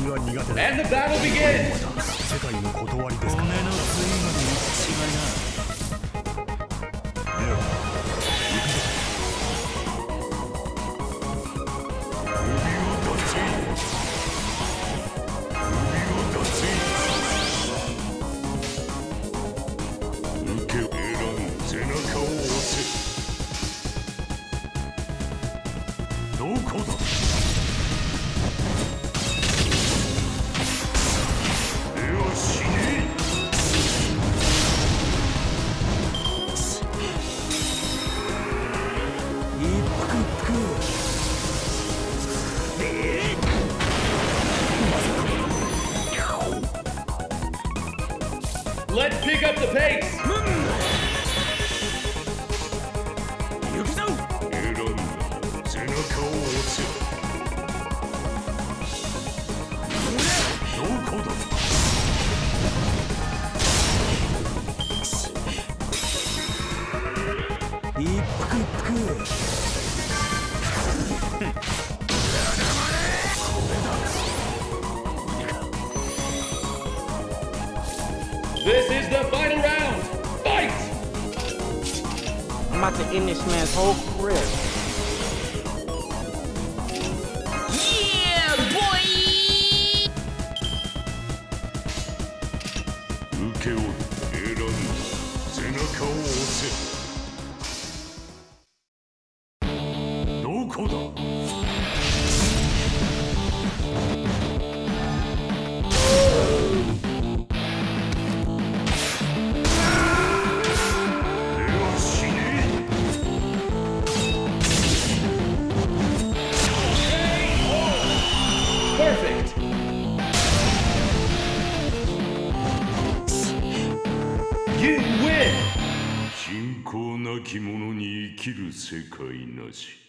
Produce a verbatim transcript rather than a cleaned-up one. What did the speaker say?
And the battle begins! 世界の断りですか。 骨の髄まで違いな。 では行くぞ。首を出せ。首を出せ。受け選ん背中を押せ。どこだ。 Let's pick up the pace! 行くぞ。 選んだ背中を押せ。どこだ。 一服服。 This is the final round! Fight! I'm about to end this man's whole career. Yeah, boy! 受け負う。選んだ背中を押せ。どこだ。 Perfect! You win! 信仰なき者に生きる世界なし。